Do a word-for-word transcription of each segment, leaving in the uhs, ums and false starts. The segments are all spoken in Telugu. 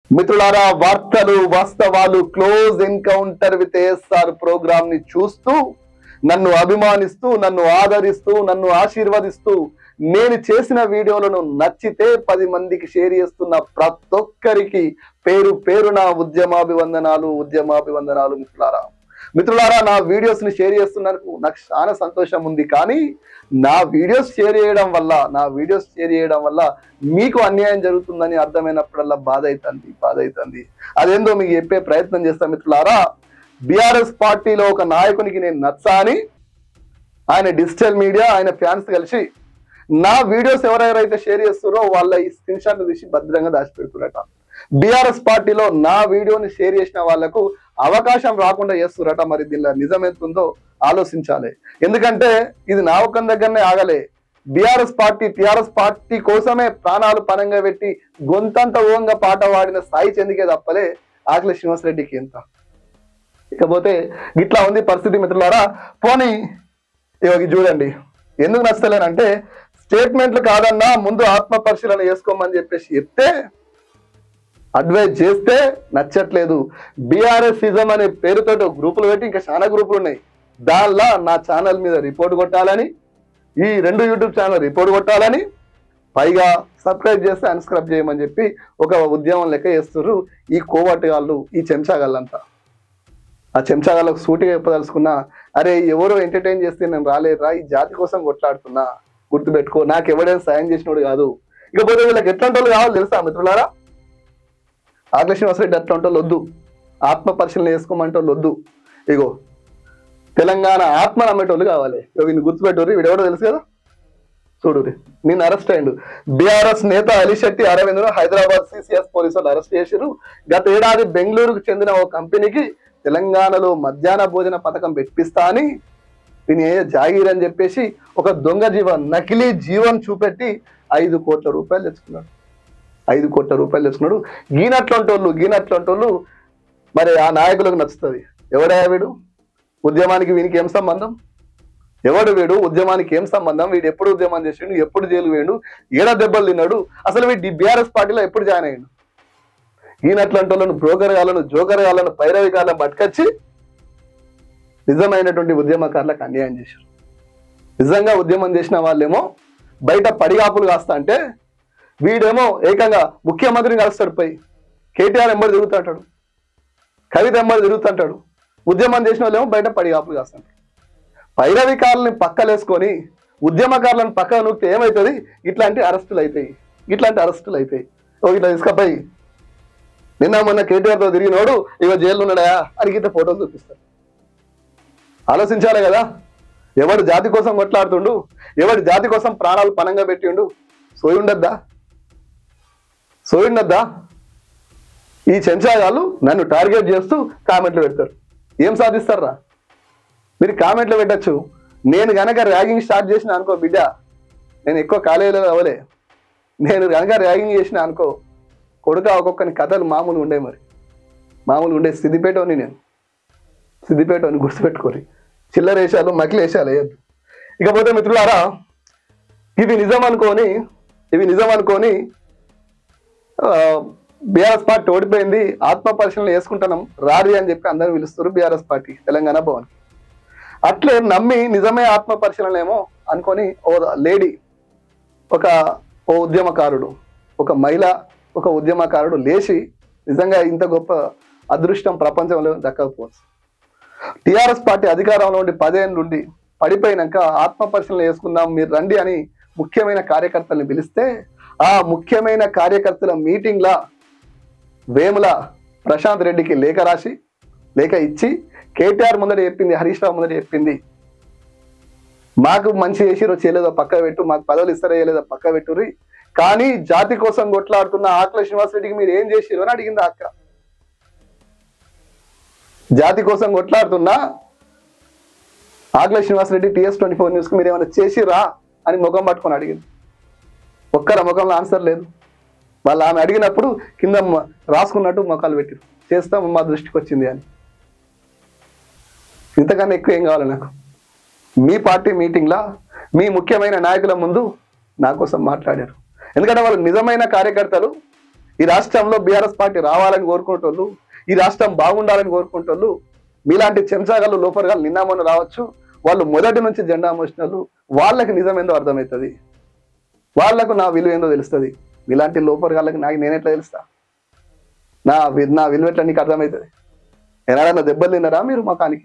మిత్రులారా, వార్తలు వాస్తవాలు close encounter with ASR program ని చూస్తూ నన్ను అభిమానిస్తూ నన్ను ఆదరిస్తూ నన్ను ఆశీర్వదిస్తూ నేను చేసిన వీడియోలను నచ్చితే పది మందికి షేర్ చేస్తున్న ప్రతి ఒక్కరికి పేరు పేరున ఉద్యమాభివందనాలు ఉద్యమాభివందనాలు మిత్రులారా మిత్రులారా నా వీడియోస్ ని షేర్ చేస్తున్నందుకు నాకు చాలా సంతోషం ఉంది. కానీ నా వీడియోస్ షేర్ చేయడం వల్ల నా వీడియోస్ షేర్ చేయడం వల్ల మీకు అన్యాయం జరుగుతుందని అర్థమైనప్పుడల్లా బాధ అవుతుంది బాధ అవుతుంది అదేందో మీకు చెప్పే ప్రయత్నం చేస్తాను మిత్రులారా. బీఆర్ఎస్ పార్టీలో ఒక నాయకునికి నేను నచ్చా అని ఆయన డిజిటల్ మీడియా ఆయన ఫ్యాన్స్ కలిసి నా వీడియోస్ ఎవరెవరైతే షేర్ చేస్తున్నారో వాళ్ళ ఈ స్క్రీన్ షాట్ తీసి భద్రంగా దాచిపెడుతున్నట. బీఆర్ఎస్ పార్టీలో నా వీడియోని షేర్ చేసిన వాళ్లకు అవకాశం రాకుండా చేస్తున్నట. మరి దీనిలో నిజం ఎంతుందో ఆలోచించాలి. ఎందుకంటే ఇది నా ఒక్క దగ్గరనే ఆగలే. బీఆర్ఎస్ పార్టీ టిఆర్ఎస్ పార్టీ కోసమే ప్రాణాలు పనంగా పెట్టి గొంతంత ఓంగా పాట పాడిన సాయి చంద్కే తప్పలే ఆకుల శ్రీనివాసరెడ్డికి ఎంత. ఇకపోతే ఇట్లా ఉంది పరిస్థితి మిత్రులారా. పోనీ ఇవి చూడండి, ఎందుకు నచ్చలేనంటే స్టేట్మెంట్లు కాదన్నా ముందు ఆత్మ పరిశీలన చేసుకోమని చెప్పేసి చెప్తే అడ్వైజ్ చేస్తే నచ్చట్లేదు. బీఆర్ఎస్ ఇజం అనే పేరుతో గ్రూపులు పెట్టి ఇంకా చాలా గ్రూపులు ఉన్నాయి. దానిలో నా ఛానల్ మీద రిపోర్ట్ కొట్టాలని, ఈ రెండు యూట్యూబ్ ఛానల్ రిపోర్ట్ కొట్టాలని, పైగా సబ్స్క్రైబ్ చేస్తే అన్స్క్రైబ్ చేయమని చెప్పి ఒక ఉద్యమం లెక్క చేస్తున్నారు ఈ కోవటిగాళ్ళు, ఈ చెంచాగాళ్ళంతా. ఆ చెంచాగాళ్ళకు సూటిగా చెప్పదలుచుకున్నా, అరే ఎవరో ఎంటర్టైన్ చేస్తే నేను రాలేదురా, ఈ జాతి కోసం కొట్లాడుతున్నా, గుర్తుపెట్టుకో, నాకు ఎవడైనా సాయం చేసినోడు కాదు. ఇకపోతే వీళ్ళకి ఎట్లాంటి వాళ్ళు కావాలో తెలుసా మిత్రులారా? ఆకుల శ్రీనివాసరెడ్డి అట్లాంటి వాళ్ళు వద్దు, ఆత్మ పరిశీలన చేసుకోమంటే వాళ్ళు వద్దు. ఇగో తెలంగాణ ఆత్మ నమ్మేటోళ్ళు కావాలి. వీడిని గుర్తుపెట్టుర్రి, వీడెవడో తెలుసు కదా, చూడుర్రి. నిన్న అరెస్ట్ అయ్యిండు బీఆర్ఎస్ నేత అలిశెట్టి అరవింద్ను హైదరాబాద్ సిసిఎస్ పోలీసులు అరెస్ట్ చేశారు. గత ఏడాది బెంగళూరుకు చెందిన ఓ కంపెనీకి తెలంగాణలో మధ్యాహ్న భోజన పథకం పెట్టిస్తా అని దీని జాగీర్ అని చెప్పేసి ఒక దొంగ జీవన్ నకిలీ జీవన్ చూపెట్టి ఐదు కోట్ల రూపాయలు తెచ్చుకున్నాడు. ఐదు కోట్ల రూపాయలు తెచ్చుకున్నాడు. గీనట్లంటోళ్ళు గీనట్లంటోళ్ళు మరి ఆ నాయకులకు నచ్చుతుంది. ఎవడా వీడు? ఉద్యమానికి వీనికి ఏం సంబంధం? ఎవడు వీడు? ఉద్యమానికి ఏం సంబంధం? వీడు ఎప్పుడు ఉద్యమం చేసిండు? ఎప్పుడు జైలు వేయండు? ఏడ దెబ్బలు తిన్నాడు? అసలు వీడు బీఆర్ఎస్ పార్టీలో ఎప్పుడు జాయిన్ అయ్యిండు? ఈయనట్లాంటి వాళ్ళను బ్రోకర్ గాలను జోకర్ గాలను పైరవి గాలను పట్టుకొచ్చి నిజమైనటువంటి ఉద్యమకారులకు అన్యాయం చేశారు. నిజంగా ఉద్యమం చేసిన వాళ్ళేమో బయట పడిగాపులు కాస్తా అంటే వీడేమో ఏకంగా ముఖ్యమంత్రిని కలుస్తాడు, పోయి కేటీఆర్ ఎంబడి తిరుగుతుంటాడు, కవిత ఎంబడి తిరుగుతుంటాడు. ఉద్యమం చేసిన వాళ్ళేమో బయట పడిగాపులు కాస్తుంటాడు. పైరవికారులని పక్కలేసుకొని ఉద్యమకారులను పక్కన నూకితే ఏమవుతుంది? ఇట్లాంటి అరెస్టులు అవుతాయి ఇట్లాంటి అరెస్టులు అవుతాయి ఓ ఇట్లా తీసుకపోయి నిన్న మొన్న కేటీఆర్తో తిరిగినోడు ఇక జైల్లో ఉన్నాడా అని గిట్ట ఫోటోలు చూపిస్తారు. ఆలోచించాలి కదా, ఎవడు జాతి కోసం కొట్లాడుతుండు, ఎవడు జాతి కోసం ప్రాణాలు పనంగా పెట్టిండు, సోయి ఉండద్దా సోయి ఉండద్దా ఈ చెంచాగాళ్ళు నన్ను టార్గెట్ చేస్తూ కామెంట్లు పెడతారు. ఏం సాధిస్తారా? మీరు కామెంట్లు పెట్టచ్చు. నేను కనుక ర్యాగింగ్ స్టార్ట్ చేసిన అనుకో బిడ్డ, నేను ఎక్కువ కాలేజీలో అవ్వలే, నేను కనుక ర్యాగింగ్ చేసిన అనుకో కొడుక ఒక్కొక్కని కథలు మామూలు ఉండే, మరి మామూలు ఉండే. సిద్దిపేటని నేను సిద్దిపేటని గుర్తుపెట్టుకోరి, చిల్లర వేషాలు మకిలి వేషాలు వేయద్దు. ఇకపోతే మిత్రులారా, ఇవి నిజం అనుకొని ఇవి నిజం అనుకొని బీఆర్ఎస్ పార్టీ ఓడిపోయింది, ఆత్మ పరిశీలన వేసుకుంటున్నాం రారి అని చెప్పి అందరూ పిలుస్తారు బీఆర్ఎస్ పార్టీ తెలంగాణ భవన్. అట్లే నమ్మి నిజమే ఆత్మ పరిశీలన ఏమో అనుకొని ఓ లేడీ, ఒక ఓ ఉద్యమకారుడు, ఒక మహిళ, ఒక ఉద్యమకారుడు లేచి నిజంగా ఇంత గొప్ప అదృష్టం ప్రపంచంలో దక్కకపోవచ్చు. టిఆర్ఎస్ పార్టీ అధికారంలో ఉండి పదేళ్ళ నుండి పడిపోయినాక ఆత్మ పరిశీలన చేసుకుందాం మీరు రండి అని ముఖ్యమైన కార్యకర్తలను పిలిస్తే ఆ ముఖ్యమైన కార్యకర్తల మీటింగ్లా వేముల ప్రశాంత్ రెడ్డికి లేఖ రాసి లేఖ ఇచ్చి కేటీఆర్ ముందర చెప్పింది, హరీష్ రావు ముందర చెప్పింది, మాకు మంచి చేసిరో చేయలేదో పక్క పెట్టు, మాకు పదవులు ఇస్తారో చేయలేదో పక్క పెట్టుర్రి, కానీ జాతి కోసం కొట్లాడుతున్న ఆకుల శ్రీనివాసరెడ్డికి మీరు ఏం చేసిరు అని అడిగింది అక్క. జాతి కోసం కొట్లాడుతున్నా Akula Srinivasa Reddy TS twenty four న్యూస్కి మీరు ఏమైనా చేసిరా అని ముఖం పట్టుకొని అడిగింది. ఒక్కర ముఖంలో ఆన్సర్ లేదు. వాళ్ళు ఆమె అడిగినప్పుడు కింద రాసుకున్నట్టు ముఖాలు పెట్టిరు, చేస్తాం మా దృష్టికి వచ్చింది అని. ఇంతకన్నా ఎక్కువ ఏం కావాలి నాకు? మీ పార్టీ మీటింగ్లా మీ ముఖ్యమైన నాయకుల ముందు నా కోసం మాట్లాడారు. ఎందుకంటే వాళ్ళు నిజమైన కార్యకర్తలు, ఈ రాష్ట్రంలో బీఆర్ఎస్ పార్టీ రావాలని కోరుకుంటోళ్ళు, ఈ రాష్ట్రం బాగుండాలని కోరుకుంటోళ్ళు మీలాంటి చెంచాగాళ్ళు లోపరగాళ్ళు నిన్న మొన్న రావచ్చు. వాళ్ళు మొదటి నుంచి జెండా మోసిన వాళ్ళు, వాళ్ళకి నిజం ఏందో అర్థమవుతుంది, వాళ్లకు నా విలువ ఏందో తెలుస్తుంది. ఇలాంటి లోపరగాళ్ళకి నాకు నేనెట్లా తెలుస్తా? నా నా విలువ ఎట్లా నీకు అర్థమవుతుంది? ఎలాగైనా దెబ్బలు తిన్నారా మీరు మకానికి?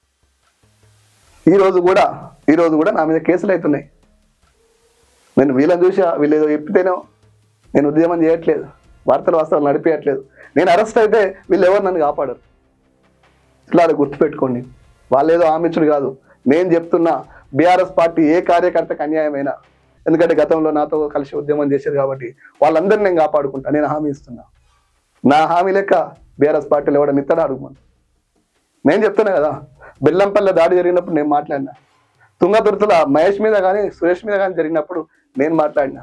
ఈ రోజు కూడా ఈ రోజు కూడా నా మీద కేసులు అవుతున్నాయి. నేను వీళ్ళని చూసా, వీళ్ళు ఏదో చెప్పితేనో నేను ఉద్యమం చేయట్లేదు, వార్తలు వాస్తవాలు నడిపేయట్లేదు. నేను అరెస్ట్ అయితే వీళ్ళు ఎవరు నన్ను కాపాడరు. ఇట్లా అది గుర్తుపెట్టుకోండి. వాళ్ళు ఏదో హామీచుడు కాదు, నేను చెప్తున్నా బీఆర్ఎస్ పార్టీ ఏ కార్యకర్తకు అన్యాయమైనా, ఎందుకంటే గతంలో నాతో కలిసి ఉద్యమం చేశారు కాబట్టి వాళ్ళందరినీ నేను కాపాడుకుంటా. నేను హామీ ఇస్తున్నా. నా హామీ లెక్క బీఆర్ఎస్ పార్టీలో ఎవడని ఇస్తాడా అడుగుమని నేను చెప్తున్నా కదా. బెల్లంపల్లి దాడి జరిగినప్పుడు నేను మాట్లాడినా, తుంగతుర్తుల మహేష్ మీద కానీ సురేష్ మీద కానీ జరిగినప్పుడు నేను మాట్లాడినా,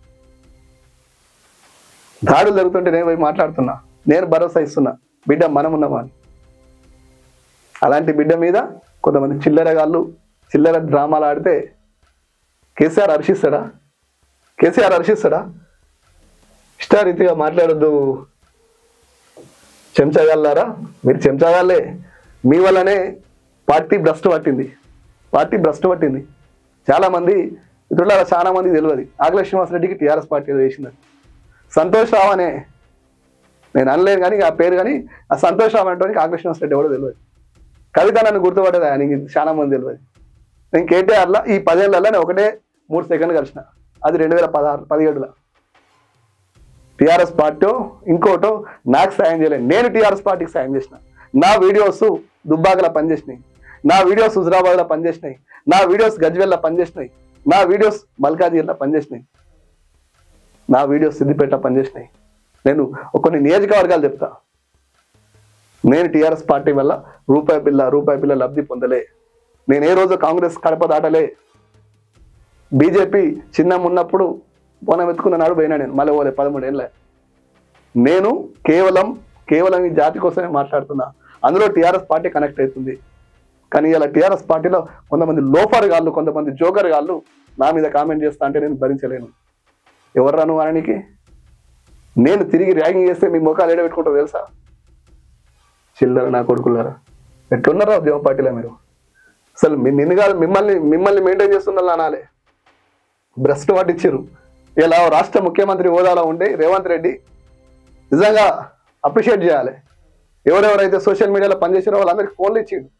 దాడులు జరుగుతుంటే నేను పోయి మాట్లాడుతున్నా. నేను భరోసా ఇస్తున్నా, బిడ్డ మనం ఉన్నామా అని. అలాంటి బిడ్డ మీద కొంతమంది చిల్లరగాళ్ళు చిల్లర డ్రామాలు ఆడితే కేసీఆర్ హర్షిస్తాడా? కేసీఆర్ హర్షిస్తాడా? ఇష్టారీతిగా మాట్లాడొద్దు చెంచాగాళ్ళారా. మీరు చెంచాగాళ్ళే, మీ వల్లనే పార్టీ భ్రష్టు పట్టింది. పార్టీ భ్రష్టు పట్టింది. చాలా మంది ఇతరుల చాలా మంది తెలియదు. ఆకుల శ్రీనివాసరెడ్డికి టీఆర్ఎస్ పార్టీ వేసిందని. సంతోష్ రావు అనే, నేను అనలేను కానీ ఆ పేరు, కానీ ఆ సంతోష్ రావు అంటే ఆకుల శ్రీనివాసరెడ్డి ఎవడో తెలియదు. కవిత నన్ను గుర్తుపట్టేది, ఆయనకి చాలా మంది తెలియదు. నేను కేటీఆర్లో ఈ పదేళ్లలో నేను ఒకటే మూడు సెకండ్లు కలిసిన, అది రెండు వేల పదహారు పదిహేడులో. టీఆర్ఎస్ పార్టీ ఇంకోటో నాకు సాయం చేయలేదు, నేను టీఆర్ఎస్ పార్టీకి సాయం చేసిన. నా వీడియోస్ దుబ్బాకలో పనిచేసినాయి, నా వీడియోస్ హుజరాబాద్లో పనిచేసినాయి, నా వీడియోస్ గజ్వేల్లో పనిచేసినాయి, నా వీడియోస్ మల్కాజిగిరిలో పనిచేసినాయి, నా వీడియోస్ సిద్దిపేట పనిచేసినాయి. నేను కొన్ని నియోజకవర్గాలు చెప్తా. నేను టీఆర్ఎస్ పార్టీ వల్ల రూపాయి పిల్ల రూపాయి పిల్ల లబ్ధి పొందలే. నేను ఏ రోజు కాంగ్రెస్ కడప దాటలే. బీజేపీ చిన్న ఉన్నప్పుడు పోనం ఎత్తుకున్న నాడు పోయినా నేను, మళ్ళీ పోలే పదమూడేళ్ళ. నేను కేవలం కేవలం ఈ జాతి కోసమే మాట్లాడుతున్నా. అందులో టీఆర్ఎస్ పార్టీ కనెక్ట్ అవుతుంది. కానీ ఇలా టీఆర్ఎస్ పార్టీలో కొంతమంది లోఫర్ గాళ్ళు, కొంతమంది జోకర్ గాళ్ళు నా మీద కామెంట్ చేస్తా అంటే నేను భరించలేను. ఎవర్రా నువ్వు అననికి? నేను తిరిగి ర్యాగింగ్ చేస్తే మీ ముఖాలు ఏడబెట్టుకుంటా తెలుసా? చిల్లర నా కొడుకున్నారా, ఎట్లున్నారా ఉద్యమ పార్టీలో మీరు? అసలు నిన్ను కాదు, మిమ్మల్ని మిమ్మల్ని మెయింటైన్ చేస్తున్నా అనాలి. భ్రష్టు పట్టించారు. ఇలా రాష్ట్ర ముఖ్యమంత్రి హోదాలో ఉండే రేవంత్ రెడ్డి నిజంగా అప్రిషియేట్ చేయాలి. ఎవరెవరైతే సోషల్ మీడియాలో పనిచేసారో వాళ్ళందరికీ ఫోన్లు ఇచ్చిండు.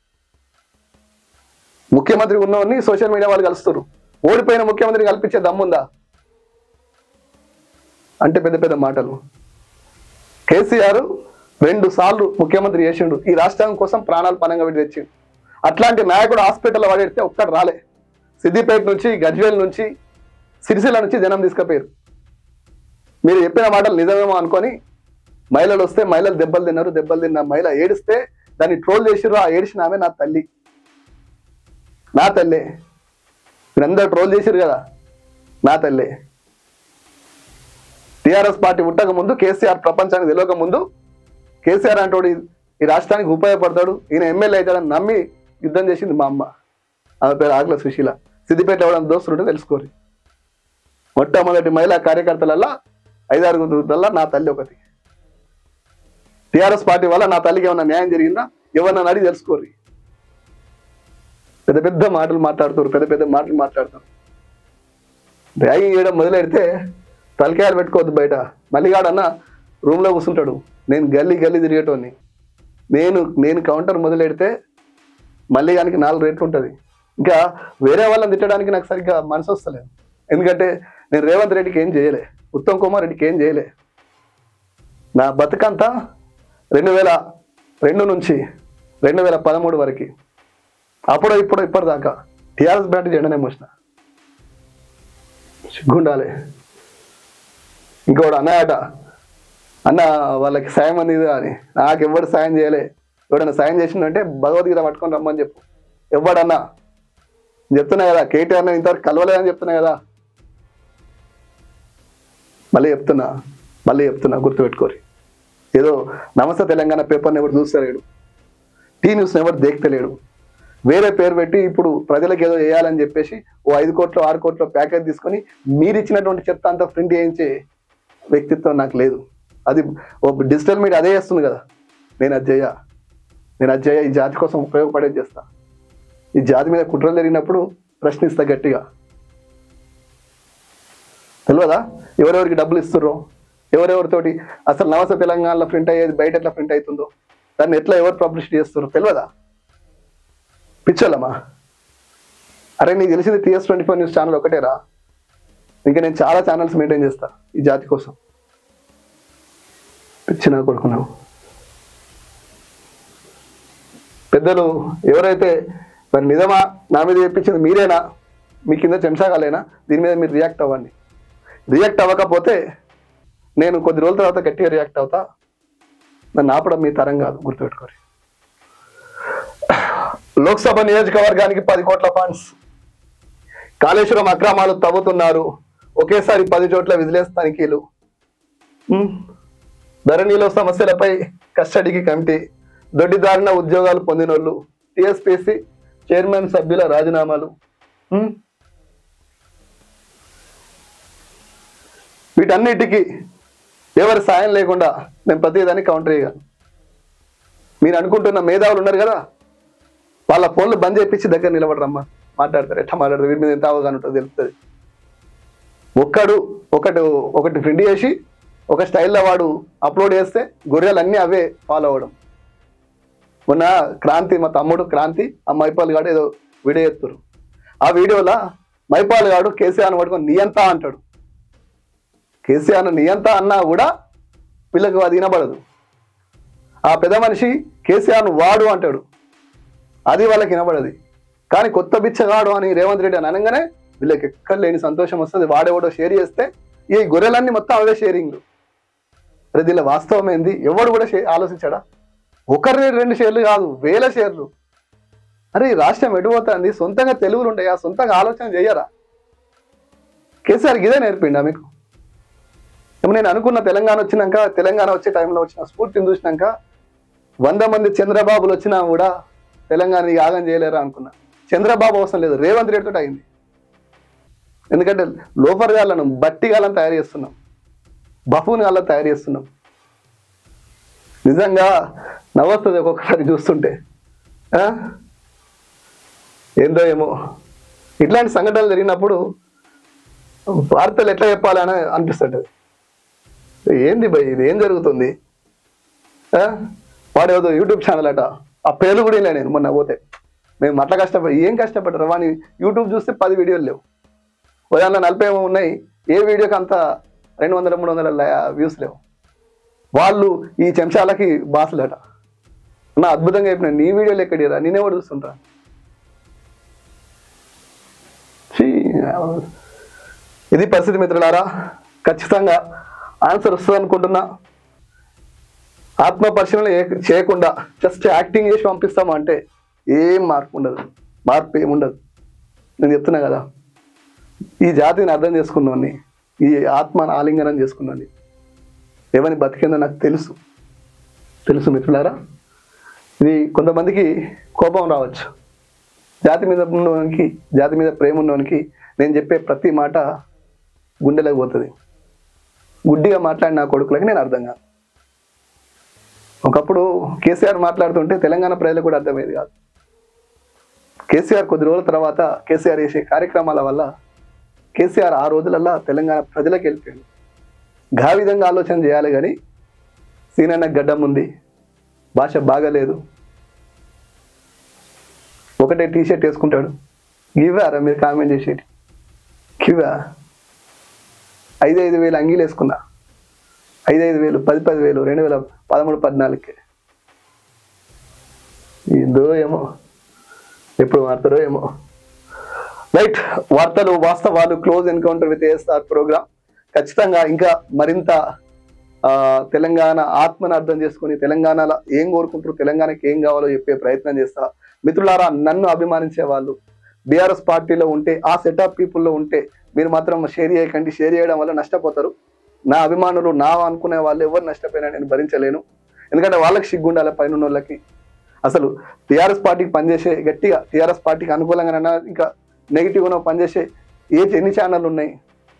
ముఖ్యమంత్రి ఉన్నవాడిని సోషల్ మీడియా వాళ్ళు కలుస్తారు. ఓడిపోయిన ముఖ్యమంత్రిని కల్పించే దమ్ముందా అంటే పెద్ద పెద్ద మాటలు. కేసీఆర్ రెండు సార్లు ముఖ్యమంత్రి చేసిండు, ఈ రాష్ట్రం కోసం ప్రాణాలు పనంగా పెట్టి తెచ్చిండు. అట్లాంటి నాయకుడు హాస్పిటల్లో పడేస్తే ఒక్కడు రాలే. సిద్దిపేట నుంచి, గజ్వేల్ నుంచి, సిరిసిల్ల నుంచి జనం తీసుకుపోయారు. మీరు చెప్పిన మాటలు నిజమేమో అనుకొని మహిళలు వస్తే మహిళలు దెబ్బలు తిన్నారు. దెబ్బలు తిన్న మహిళ ఏడిస్తే దాన్ని ట్రోల్ చేసిర్రు. ఆ ఏడిసిన ఆమె నా తల్లి, నా తల్లే. మీరందరూ ట్రోల్ చేసిరు కదా, నా తల్లే. టీఆర్ఎస్ పార్టీ పుట్టక ముందు, కేసీఆర్ ప్రపంచానికి తెలియక ముందు, కేసీఆర్ అంటోడు ఈ రాష్ట్రానికి ఉపయోగపడతాడు, ఈయన ఎమ్మెల్యే అవుతాడని నమ్మి యుద్ధం చేసింది మా అమ్మ. ఆమె పేరు ఆకుల సుశీల. సిద్దిపేట ఎవడన్నా దోస్తులు ఉంటే తెలుసుకోరు. మొట్టమొదటి మహిళా కార్యకర్తలల్లా ఐదారుగురులల్లా నా తల్లి ఒకటి. టీఆర్ఎస్ పార్టీ వల్ల నా తల్లికి ఏమన్నా న్యాయం జరిగిందా ఎవరన్నా అడిగి తెలుసుకోరు. పెద్ద పెద్ద మాటలు మాట్లాడుతారు, పెద్ద పెద్ద మాటలు మాట్లాడతారు. ర్యాగింగ్ చేయడం మొదలెడితే తలకాయలు పెట్టుకోవద్దు బయట. మల్లిగాడన్న రూమ్లో కూర్చుంటాడు, నేను గల్లీ గల్లీ తిరిగేటోని. నేను నేను కౌంటర్ మొదలెడితే మల్లిగానికి నాలుగు రేట్లు ఉంటుంది. ఇంకా వేరే వాళ్ళని తిట్టడానికి నాకు సరిగ్గా మనసు వస్తలేదు. ఎందుకంటే నేను రేవంత్ రెడ్డికి ఏం చేయలే, ఉత్తమ్ కుమార్ రెడ్డికి ఏం చేయలే. నా బతుకంతా రెండు వేల రెండు నుంచి రెండు వేల పదమూడు వరకు, అప్పుడు ఇప్పుడు ఇప్పటిదాకా టీఆర్ఎస్ పార్టీ జెండానే మోసిన. సిగ్గుండాలి. ఇంకోటి అన్నయ్యట, అన్న వాళ్ళకి సాయం అందిది అని. నాకు ఎవడు సాయం చేయలే. ఎవడన్నా సాయం చేసిందంటే భగవద్గీత పట్టుకొని రమ్మని చెప్పు. ఎవడన్నా చెప్తున్నా కదా, కేటీఆర్ని ఇంతవరకు కలవలేదని చెప్తున్నా కదా. మళ్ళీ చెప్తున్నా మళ్ళీ చెప్తున్నా గుర్తుపెట్టుకోరు. ఏదో నమస్తే తెలంగాణ పేపర్ని ఎవరు చూస్తలేడు, టీ న్యూస్ని ఎవరు దేక్తలేడు. వేరే పేరు పెట్టి ఇప్పుడు ప్రజలకు ఏదో చేయాలని చెప్పేసి ఓ ఐదు కోట్లు ఆరు కోట్ల ప్యాకేజ్ తీసుకొని మీరు ఇచ్చినటువంటి చెత్త అంతా ప్రింట్ చేయించి వ్యక్తిత్వం నాకు లేదు. అది డిజిటల్ మీడియా అదే చేస్తుంది కదా. నేను అది చేయ నేను అది చేయ ఈ జాతి కోసం ఉపయోగపడేది చేస్తా. ఈ జాతి మీద కుట్రలు జరిగినప్పుడు ప్రశ్నిస్తా గట్టిగా. తెలియదా ఎవరెవరికి డబ్బులు ఇస్తుర్రో, ఎవరెవరితోటి అసలు నవస తెలంగాణలో ప్రింట్ అయ్యేది బయట ఎట్లా ప్రింట్ అవుతుందో, దాన్ని ఎట్లా ఎవరు పబ్లిసిటీ చేస్తారో తెలియదా? పిచ్చోళ్ళమా? అరే నీకు తెలిసింది TS twenty four news channel ఒకటేరా. ఇంకా నేను చాలా ఛానల్స్ మెయింటైన్ చేస్తా ఈ జాతి కోసం. పిచ్చిన కొడుకున్నావు. పెద్దలు ఎవరైతే మరి నిజమా నా మీద చెప్పించింది మీరేనా, మీ కింద చెంచాగాలేనా, దీని మీద మీరు రియాక్ట్ అవ్వండి. రియాక్ట్ అవ్వకపోతే నేను కొద్ది రోజుల తర్వాత గట్టిగా రియాక్ట్ అవుతా. నన్ను ఆపడం మీ తరం కాదు, గుర్తుపెట్టుకోరు. లోక్సభ నియోజకవర్గానికి పది కోట్ల ఫండ్స్. కాళేశ్వరం అక్రమాలు తవ్వుతున్నారు, ఒకేసారి పది చోట్ల విజిలెన్స్ తనిఖీలు. ధరణిలో సమస్యలపై కస్టడీకి కమిటీ. దొడ్డిదారిన ఉద్యోగాలు పొందినోళ్ళు. టిఎస్పిసి చైర్మన్ సభ్యుల రాజీనామాలు. వీటన్నిటికీ ఎవరి సాయం లేకుండా నేను ప్రతిదాన్ని కౌంటర్ చేయగలను. మీరు అనుకుంటున్న మేధావులు ఉన్నారు కదా, వాళ్ళ ఫోన్లు బంద్ చేయించి దగ్గర నిలబడరమ్మా, మాట్లాడతారు. ఎట్లా మాట్లాడతారు, వీటి మీద ఎంత అవగాహన ఉంటుందో తెలుస్తుంది. ఒక్కడు ఒకటి ఒకటి ప్రింట్ చేసి ఒక స్టైల్లో వాడు అప్లోడ్ చేస్తే గొర్రెలు అన్నీ అవే ఫాలో అవ్వడం. మొన్న క్రాంతి, మా తమ్ముడు క్రాంతి, ఆ మైపాల్ గాడు ఏదో వీడియో ఎత్తురు. ఆ వీడియోలో మైపాల్ గాడు కేసీఆర్ను పట్టుకొని నియంత అంటాడు. కేసీఆర్ను నియంత అన్నా కూడా వీళ్ళకు అది వినబడదు. ఆ పెద్ద మనిషి కేసీఆర్ను వాడు అంటాడు, అది వాళ్ళకి వినబడదు. కానీ కొత్త బిచ్చగాడు అని రేవంత్ రెడ్డి అని అనగానే వీళ్ళకి ఎక్కడ లేని సంతోషం వస్తుంది. వాడెవడో షేర్ చేస్తే ఈ గొర్రెలన్నీ మొత్తం అవే షేరింగ్లు. అరే దీనిలో వాస్తవం ఏంది? ఎవడు కూడా షే ఆలోచించాడా? ఒకరి రెండు షేర్లు కాదు, వేల షేర్లు. అరే ఈ రాష్ట్రం ఎడిపోతుంది, సొంతంగా తెలుగులు ఉంటాయా? సొంతంగా ఆలోచన చేయరా? కేసీఆర్కి ఇదే నేర్పిండా మీకు? నేను అనుకున్న తెలంగాణ వచ్చినాక, తెలంగాణ వచ్చే టైంలో వచ్చిన స్ఫూర్తిని చూసినాక వంద మంది చంద్రబాబులు వచ్చినా కూడా తెలంగాణ యాగం చేయలేరా అనుకున్నా. చంద్రబాబు అవసరం లేదు, రేవంత్ రెడ్డితో అయింది. ఎందుకంటే లోఫర్ గాళ్ళను బట్టి గాళ్ళని తయారు చేస్తున్నాం, బఫూన్ గాళ్ళని తయారు చేస్తున్నాం. నిజంగా నవ్వొస్తుంది ఒక్కొక్కసారి చూస్తుంటే. ఏందో ఏమో ఇట్లాంటి సంఘటనలు జరిగినప్పుడు వార్తలు ఎట్లా చెప్పాలని అనిపిస్తుంటది. ఏంది భయ్ ఇది, ఏం జరుగుతుంది? వాడు ఏదో యూట్యూబ్ ఛానల్ అట, ఆ పేర్లు కూడా ఇలా. నేను మొన్న పోతే మేము అట్లా కష్టపడి ఏం కష్టపడ్డారు వాడిని యూట్యూబ్ చూస్తే పది వీడియోలు లేవు, ఉదాహరణ నలభై ఏమో ఉన్నాయి. ఏ వీడియోకి అంత రెండు వందల మూడు వందల వ్యూస్ లేవు. వాళ్ళు ఈ చెంచాలకి బాసులట. నా అద్భుతంగా చెప్పిన నీ వీడియోలు ఎక్కడిరా, నేనేవాడు చూస్తుంటా. ఇది పరిస్థితి మిత్రులారా. ఖచ్చితంగా ఆన్సర్ వస్తుంది అనుకుంటున్నా. ఆత్మ పరిశీలన చేయకుండా జస్ట్ యాక్టింగ్ చేసి పంపిస్తాము అంటే ఏం మార్పు ఉండదు, మార్పు ఏముండదు. నేను చెప్తున్నా కదా, ఈ జాతిని అర్థం చేసుకున్నాను, ఈ ఆత్మను ఆలింగనం చేసుకున్నాను. ఏమని బతికిందో నాకు తెలుసు తెలుసు మిత్రులారా. ఇది కొంతమందికి కోపం రావచ్చు. జాతి మీద ఉన్నవానికి, జాతి మీద ప్రేమ ఉన్నవానికి నేను చెప్పే ప్రతి మాట గుండెలకు పోతుంది. గుడ్డిగా మాట్లాడిన నా కొడుకులకి నేను అర్థం కాదు. ఒకప్పుడు కేసీఆర్ మాట్లాడుతుంటే తెలంగాణ ప్రజలకు కూడా అర్థమయ్యేది కాదు. కేసీఆర్ కొద్ది రోజుల తర్వాత కేసీఆర్ చేసే కార్యక్రమాల వల్ల కేసీఆర్ ఆ రోజులల్లా తెలంగాణ ప్రజలకు వెళ్ళిపోయాడు. గా విధంగా ఆలోచన చేయాలి కానీ సీనన్న గడ్డం ఉంది, భాష బాగలేదు, ఒకటే టీషర్ట్ వేసుకుంటాడు. గివ్వారా మీరు కామెంట్ చేసేటి? గివ్వా ఐదు ఐదు వేలు అంగీలు వేసుకున్నా, ఐదు ఐదు వేలు పది పది వేలు రెండు వేల పదమూడు పద్నాలుగుకి. ఏందో ఏమో, ఎప్పుడు మారుతారో ఏమో. రైట్, వార్తలు వాస్తవాలు close encounter with ASR program. ఖచ్చితంగా ఇంకా మరింత తెలంగాణ ఆత్మను అర్థం చేసుకుని తెలంగాణలో ఏం కోరుకుంటారు, తెలంగాణకి ఏం కావాలో చెప్పే ప్రయత్నం చేస్తా. మిత్రులారా, నన్ను అభిమానించే వాళ్ళు బీఆర్ఎస్ పార్టీలో ఉంటే, ఆ సెట్ ఆఫ్ పీపుల్లో ఉంటే మీరు మాత్రం షేర్ చేయకండి. షేర్ చేయడం వల్ల నష్టపోతారు. నా అభిమానులు, నా అనుకునే వాళ్ళు ఎవరు నష్టపోయినా నేను భరించలేను. ఎందుకంటే వాళ్ళకి సిగ్గుండాలి, పైన వాళ్ళకి. అసలు టీఆర్ఎస్ పార్టీకి పనిచేసే, గట్టిగా టీఆర్ఎస్ పార్టీకి అనుకూలంగా ఇంకా నెగిటివ్గా పనిచేసే ఏ ఎన్ని ఛానళ్ళు ఉన్నాయి?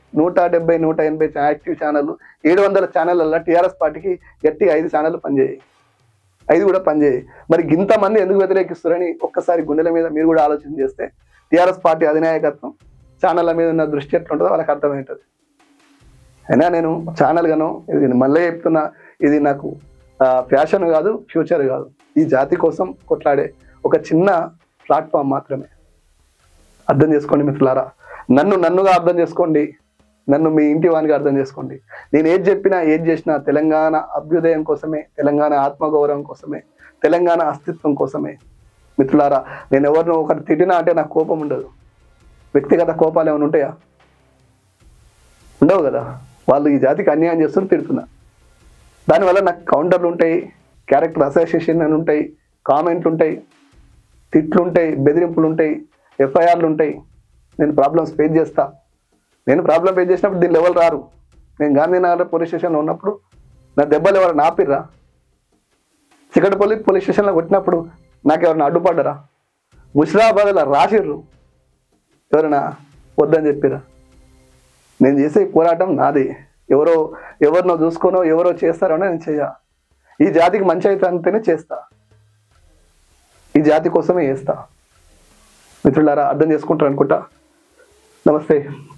నూట డెబ్బై నూట ఎనభై యాక్టివ్ ఛానళ్ళు, ఏడు వందల ఛానళ్ళల్లో టీఆర్ఎస్ పార్టీకి గట్టి ఐదు ఛానళ్ళు పనిచేయి, ఐదు కూడా పనిచేయి. మరి ఇంతమంది ఎందుకు వ్యతిరేకిస్తారని ఒక్కసారి గుండెల మీద మీరు కూడా ఆలోచన చేస్తే టీఆర్ఎస్ పార్టీ అధినాయకత్వం ఛానళ్ళ మీద ఉన్న దృష్టి ఎట్లుంటుందో వాళ్ళకి అర్థమవుతుంది. అయినా నేను ఛానల్ గాను ఇది మళ్ళీ చెప్తున్నా, ఇది నాకు ఫ్యాషన్ కాదు, ఫ్యూచర్ కాదు. ఈ జాతి కోసం కొట్లాడే ఒక చిన్న ప్లాట్ఫామ్ మాత్రమే. అర్థం చేసుకోండి మిత్రులారా. నన్ను నన్నుగా అర్థం చేసుకోండి, నన్ను మీ ఇంటి వానిగా అర్థం చేసుకోండి. నేను ఏది చెప్పినా ఏది చేసినా తెలంగాణ అభ్యుదయం కోసమే, తెలంగాణ ఆత్మగౌరవం కోసమే, తెలంగాణ అస్తిత్వం కోసమే. మిత్రులారా, నేను ఎవరినో ఒకటి తిట్టినా అంటే నాకు కోపం ఉండదు. వ్యక్తిగత కోపాలు ఏమైనా ఉంటాయా? ఉండవు కదా. వాళ్ళు ఈ జాతికి అన్యాయం చేస్తున్నారు, తిడుతున్నా. దానివల్ల నాకు కౌంటర్లు ఉంటాయి, క్యారెక్టర్ అసోసియేషన్ అని ఉంటాయి, కామెంట్లు ఉంటాయి, తిట్లు ఉంటాయి, బెదిరింపులు ఉంటాయి, ఎఫ్ఐఆర్లు ఉంటాయి. నేను ప్రాబ్లమ్స్ ఫేస్ చేస్తా. నేను ప్రాబ్లం ఫేస్ చేసినప్పుడు దీని లెవెల్ రారు. నేను గాంధీనగర్ పోలీస్ స్టేషన్లో ఉన్నప్పుడు నా దెబ్బలు ఎవరైనా ఆపిర్రా? చికటపల్లి పోలీస్ స్టేషన్లో కొట్టినప్పుడు నాకు ఎవరైనా అడ్డుపడ్డరా? ముషిరాబాద్లో రాసిర్రు, ఎవరైనా వద్దని చెప్పిరా? నేను చేసే పోరాటం నాది. ఎవరో ఎవరినో చూసుకోనో ఎవరో చేస్తారో నేను చెయ్య. ఈ జాతికి మంచి అయితే అంతేనే చేస్తా, ఈ జాతి కోసమే చేస్తా. మిత్రులారా, అర్థం చేసుకుంటారు అనుకుంటా. నమస్తే.